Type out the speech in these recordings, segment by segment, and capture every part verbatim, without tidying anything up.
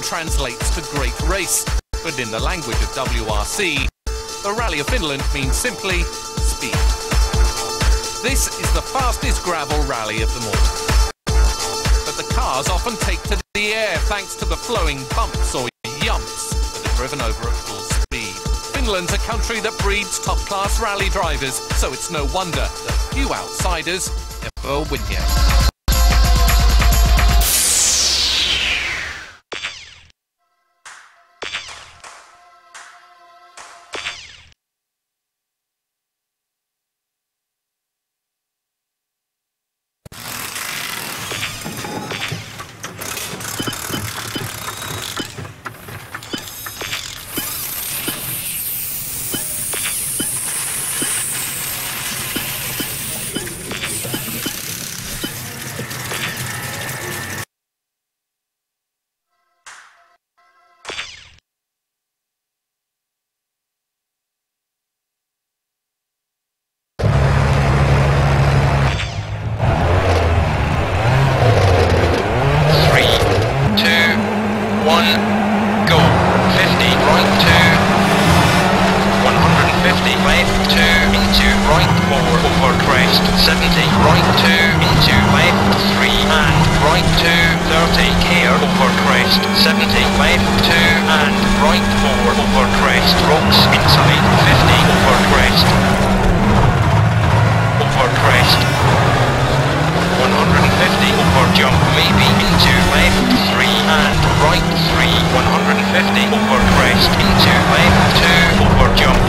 translates to Great Race, but in the language of W R C, the Rally of Finland means simply speed. This is the fastest gravel rally of them all. But the cars often take to the air thanks to the flowing bumps or yumps that are driven over at full speed. Finland's a country that breeds top-class rally drivers, so it's no wonder that few outsiders ever win yet. seventy, right two, into left three and right two, thirty, care over crest, seventy, left two and right four over crest, rocks inside, fifty over crest, over crest, one hundred fifty over jump, maybe into left three and right three, one hundred fifty over crest, into left two over jump,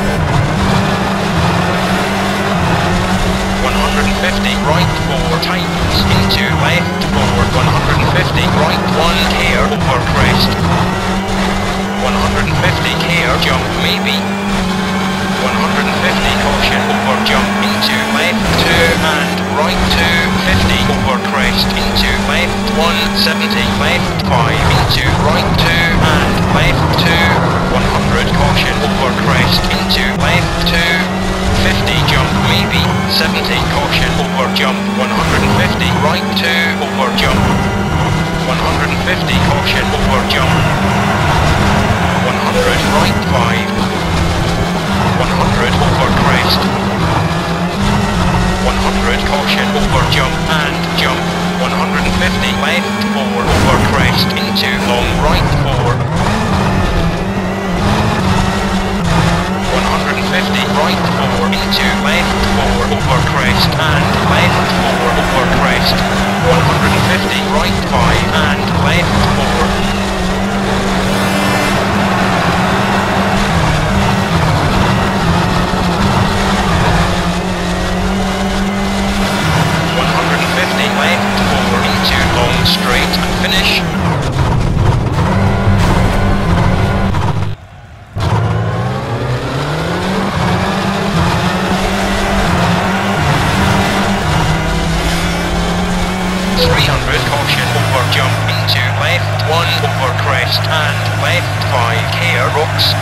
one hundred fifty, right four tightens, into left four, one hundred fifty, right one, care over crest, one hundred fifty, care, jump maybe, one hundred fifty, caution over jump, into left two and right two, fifty over crest, into left one, seventy, left five, into right two and left two, one hundred, caution over crest, into left two, fifty, jump maybe, seventy, caution over jump, one hundred fifty, right two over jump, one hundred fifty, caution over jump, one hundred, right five, one hundred over crest, one hundred, caution over jump and jump, one hundred fifty, left four over crest, into long right four, one hundred fifty, right four, into left four over crest and left four over crest, one hundred fifty, right five and left four, one hundred fifty, left four, into long straight and finish, three hundred, caution over jump, into left one over crest and left five, care rocks.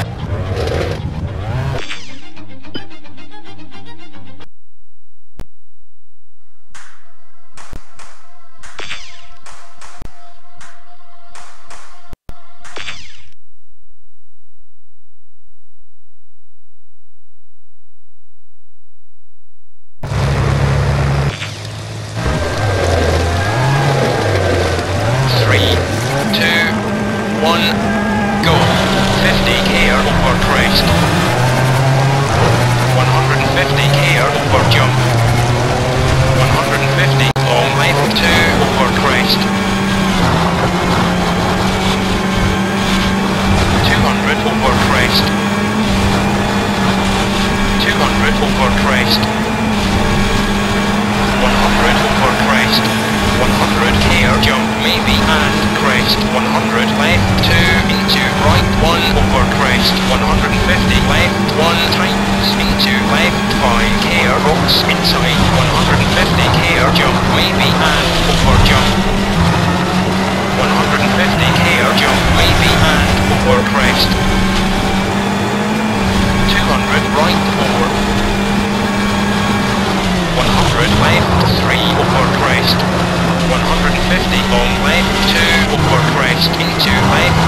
Left two over crest, into left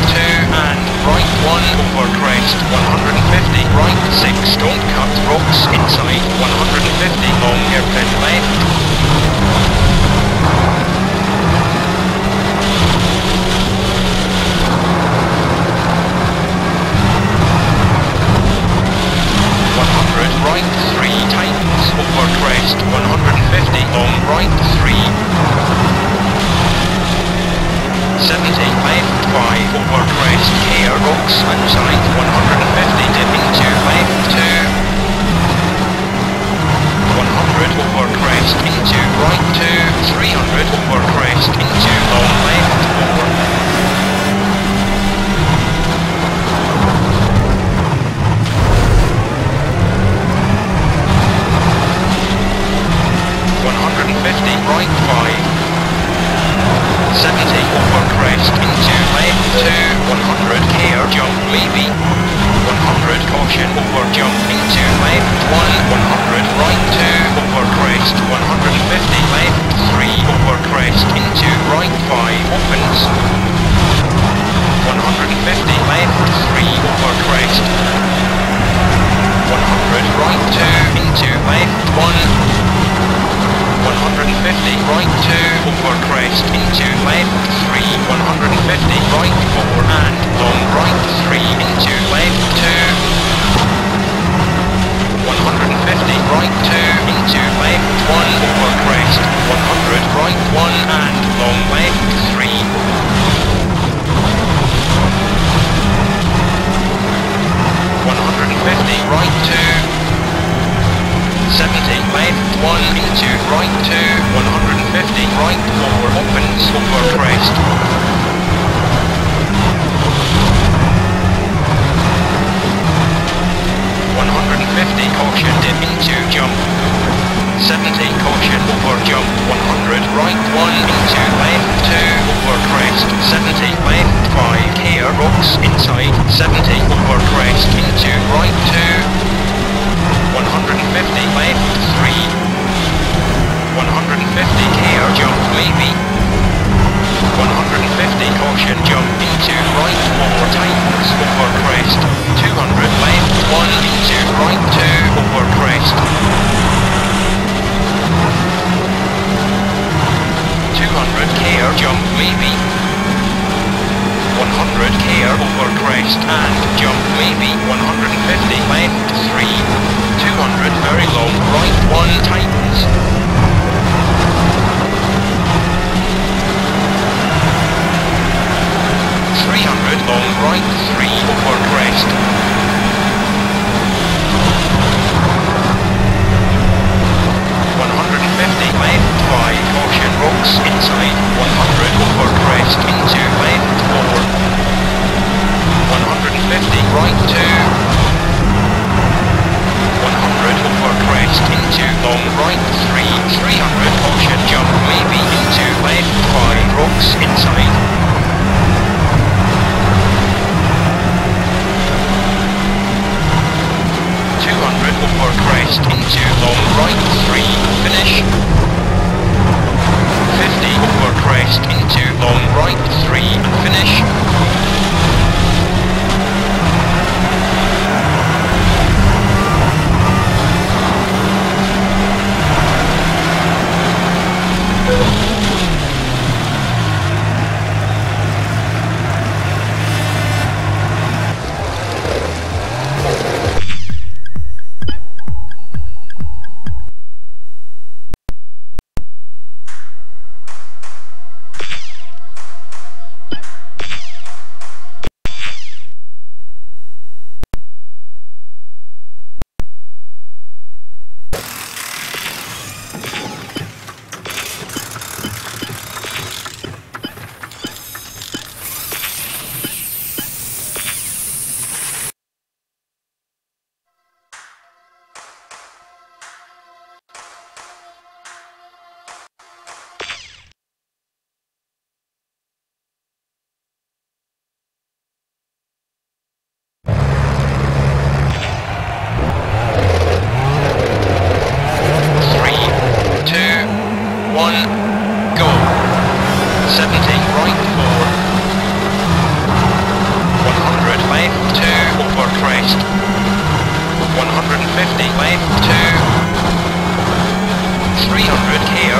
over crest, one hundred fifty, right, six, don't cut, rocks, inside, one hundred fifty, long hairpin left. Right three, tightens, over crest, one hundred fifty, long right three. seventy, left five, over crest, care, rocks, outside, one hundred fifty, dipping to left two. one hundred, over crest, into right two, three hundred, over crest, into long left four. fifty, right five. seventy, over crest, into left two, one hundred, care, jump, maybe. one hundred, caution, over jump, into left one, one hundred, right two, over crest, one hundred fifty, left three, over crest, into right five, opens. one hundred fifty, left three, over crest. one hundred, right two, into left one. one hundred fifty, right two, over crest, into left three, one hundred fifty, right four, and long right three, into left two. one hundred fifty, right two, into left one, over crest, one hundred, right one, and long left three. one hundred fifty, right two. seventy, left one, into right two, one hundred fifty, right four, opens, over crest. one hundred fifty, caution, dip into jump. seventy, caution, over jump, one hundred, right one, into left two, over crest. seventy, left five, care, rocks, inside. seventy, over crest, into right two. one hundred fifty, left three. one hundred fifty, care, jump, maybe. one hundred fifty, caution, jump, into right four, tightens, over crest. two hundred, left one, into right two, over crest. two hundred, care, jump, maybe. one hundred, care, over crest, and jump, maybe. one hundred fifty, left three. two hundred, very long, right one, tightens. three hundred, long, right three, over crest. one hundred fifty, left five, caution, rocks, inside. one hundred, over crest, into left four. one hundred fifty, right two. one hundred, over crest, into long, right three. three hundred, caution, jump, maybe, into left five, rocks, inside. two hundred, over crest, into long, right three, finish. fifty, over crest, into long, right three, and finish. seventy, right four. one hundred, left two.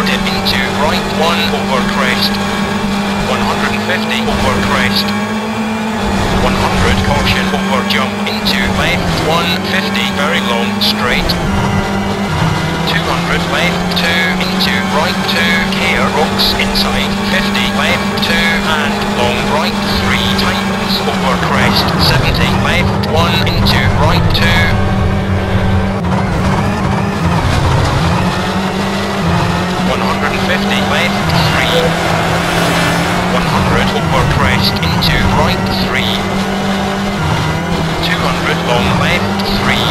dip into right one over crest. one hundred fifty over crest. one hundred caution over jump into left one fifty very long straight. two hundred left two into right two care rocks inside fifty left two and long right three tightens over crest. seventy left one into right two. one hundred fifty left three. one hundred over crest into right three. two hundred long left three.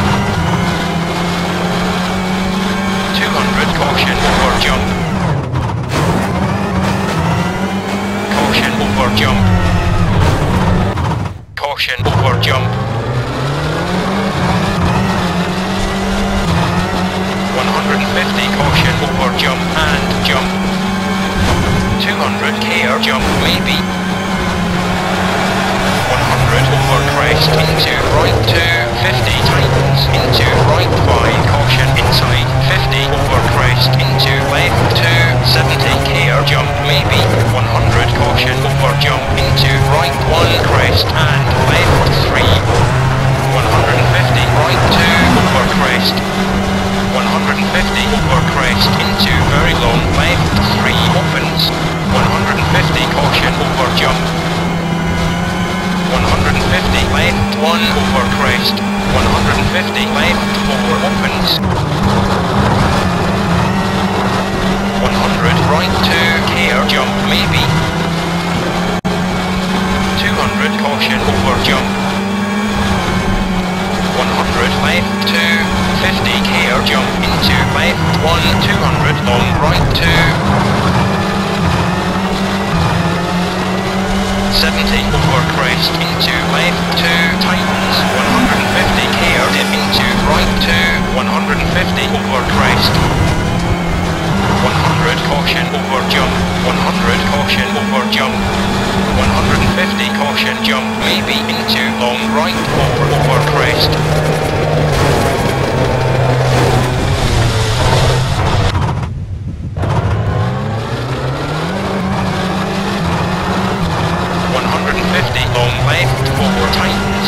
two hundred caution over jump. Caution over jump. Caution over jump. one hundred fifty caution over jump and jump. two hundred care jump maybe. one hundred over crest into right two fifty tightens into right five caution inside fifty over crest into left two seventy care jump maybe. one hundred caution over jump into right one crest and left three. one hundred fifty right two over crest. one hundred fifty over crest into very long left three opens. one hundred fifty caution over jump. one hundred fifty left one over crest. one hundred fifty left four opens. one hundred right two care jump maybe. two hundred caution over jump. one hundred left two fifty care jump into left one two hundred long right two. seventy over crest into left two tightens. one hundred fifty care dip into right two. one hundred fifty over crest. one hundred caution over jump. one hundred caution over jump. one hundred fifty caution jump maybe into long right four over crest. one hundred fifty long left four tightens.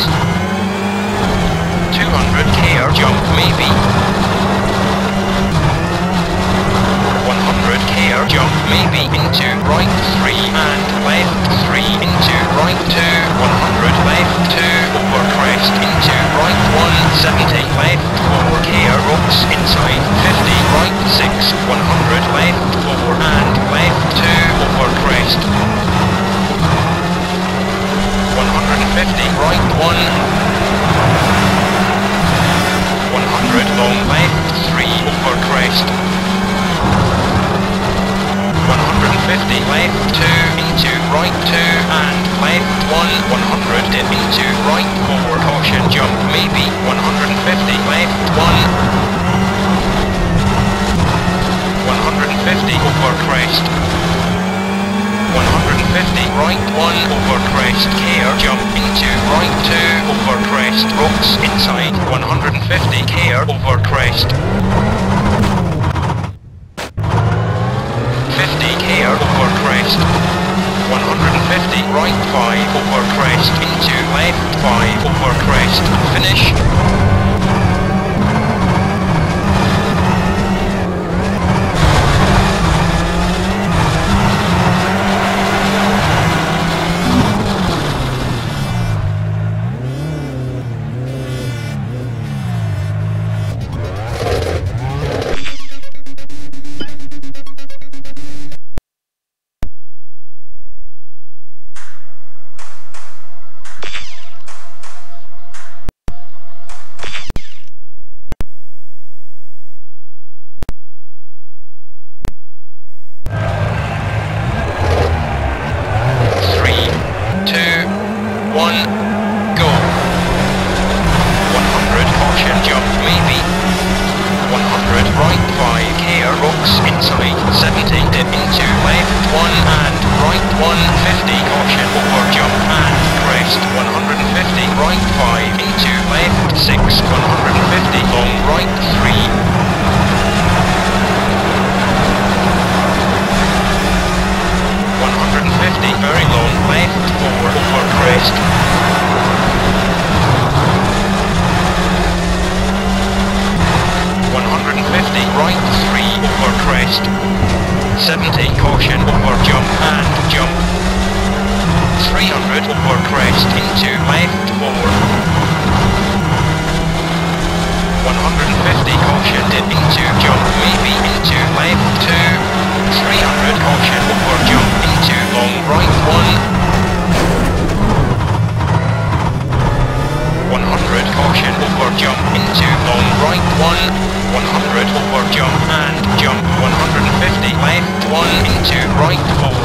two hundred care jump maybe. one hundred care jump maybe into right three and left three into right two. one hundred left two over crest into right one seventy left four care rocks inside fifty right six. one hundred left four and left two over crest. one hundred fifty right one. one hundred long left three over crest. one hundred fifty left two into right two and left one. one hundred dip into right four caution jump maybe. one hundred fifty left one. one hundred fifty over crest. one hundred fifty right one over crest care jump into right two over crest rocks inside. one hundred fifty care over crest. fifty care over crest. one hundred fifty right five over crest into left five over crest. Finish. over crest. seventy, caution, over jump and jump. three hundred over crest into left four. one hundred fifty, caution, dip into jump, maybe into left two. three hundred, caution, over jump into long right one. one hundred, caution, over jump into long right one. one hundred, over jump and jump. one hundred fifty, left one into right four.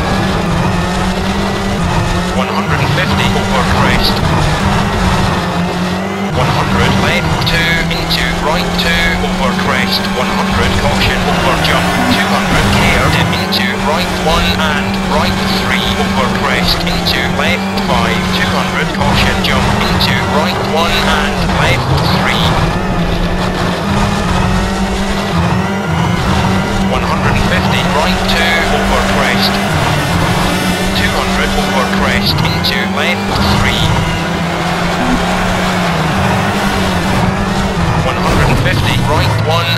one hundred fifty, over crest. one hundred, left two into right two, over crest. one hundred, caution, over jump. two hundred, care, dip into right one and right three, over crest into left five. two hundred, caution, jump into right one and left three. one hundred fifty, right two, over crest. two hundred, over crest into left three. one hundred fifty, right one.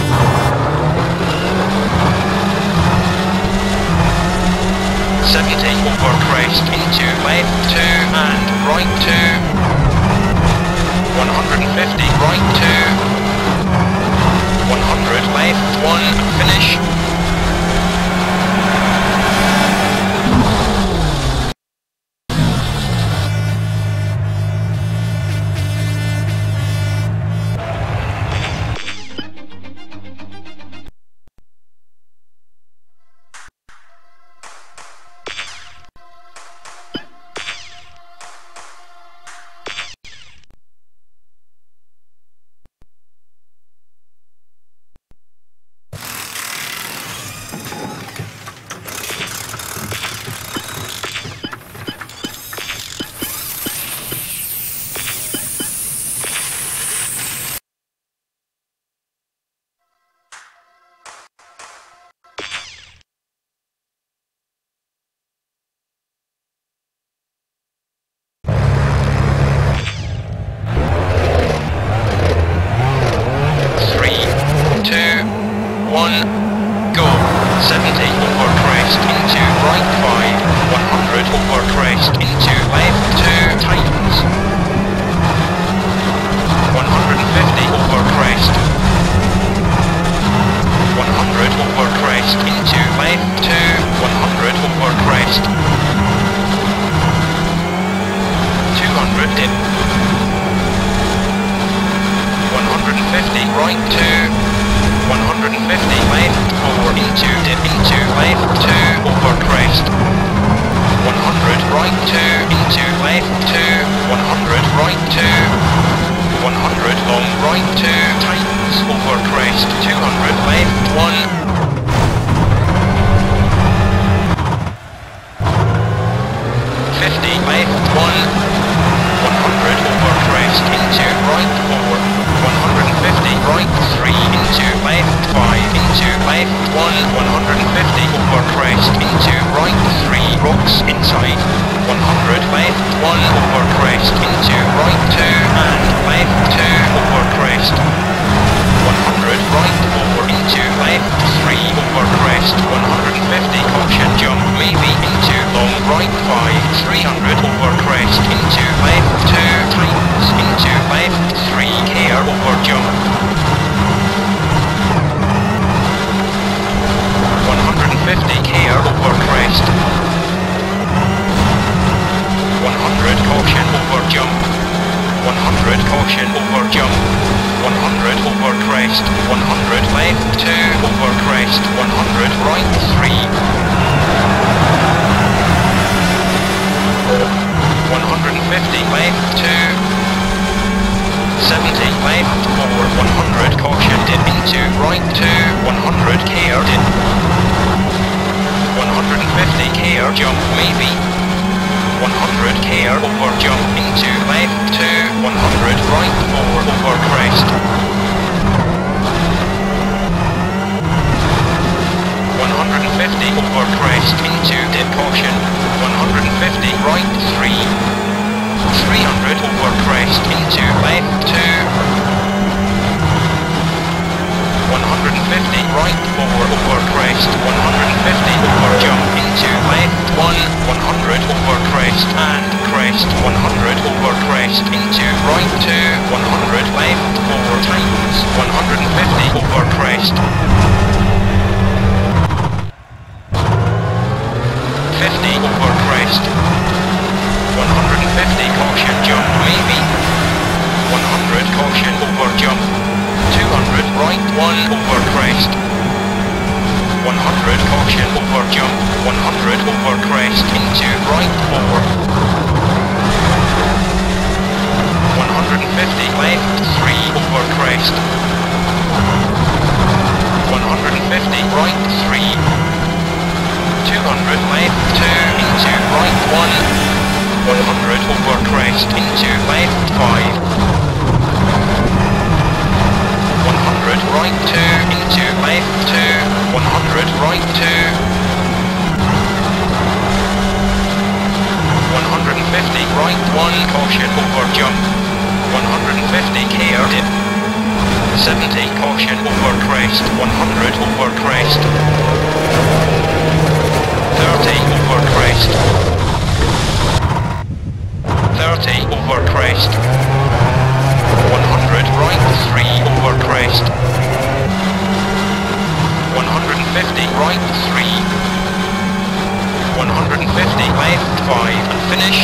seventy, over crest into left two and right two. one hundred fifty, right two. one hundred, left one, finish. seventy, over crest into right five. one hundred, over crest into left two, tightens. one hundred fifty, over crest. one hundred, over crest into left two. one hundred, over crest. two hundred, dip. one hundred fifty, right two. one hundred fifty, left four into dip into left two, over crest. one hundred, right two into left two. one hundred, right two. one hundred, long right two, tightens, over crest. two hundred, left one. fifty, left one. one hundred, over crest into right four. one hundred fifty, right three into left five into left one. one hundred fifty, over crest into right three, rocks inside. one hundred, left one, over crest into right two and left two, over crest. one hundred, right four into left three, over crest. one hundred fifty, caution, jump maybe into long right five. three hundred, over crest into left two, tightens into left three, care, over jump. one hundred fifty, care, over crest. one hundred, caution, over jump. one hundred, caution, over jump. one hundred, over crest. one hundred, left two, over crest. one hundred, right three. one hundred fifty, left two. seventy, left four. one hundred, caution, dip into right two. one hundred, care, dip. one hundred fifty, care, jump maybe. one hundred, care, over jump into left two. one hundred, right four, over crest. one hundred fifty, over crest into dip, caution. one hundred fifty, right three. three hundred, over crest into left two. one hundred fifty, right four. crest, one hundred fifty over jump into left, one, one hundred over crest and crest, one hundred over crest into right, two, one hundred left, four times, one hundred fifty over crest. fifty over crest. one hundred fifty caution jump maybe. one hundred caution over jump. two hundred right, one over crest. one hundred caution over jump. one hundred over crest into right, four. one hundred fifty left, three over crest. one hundred fifty right, three. two hundred left, two into right, one. one hundred over crest into left, five. one hundred right, two into left, two. one hundred right, two. one hundred fifty right, one. Caution over jump. one hundred fifty care dip. seventy caution over crest. one hundred over crest. thirty over crest. thirty over crest. one hundred right, three over crest. one hundred fifty right, three. one hundred fifty left, five and finish.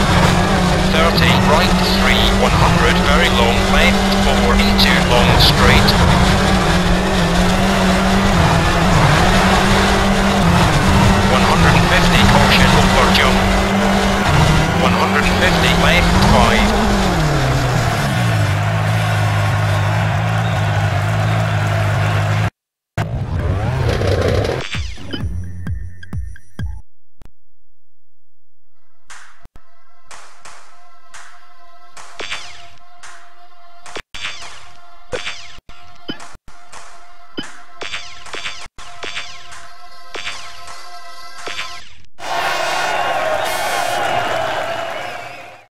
Right, three, one hundred, very long left, four into long straight.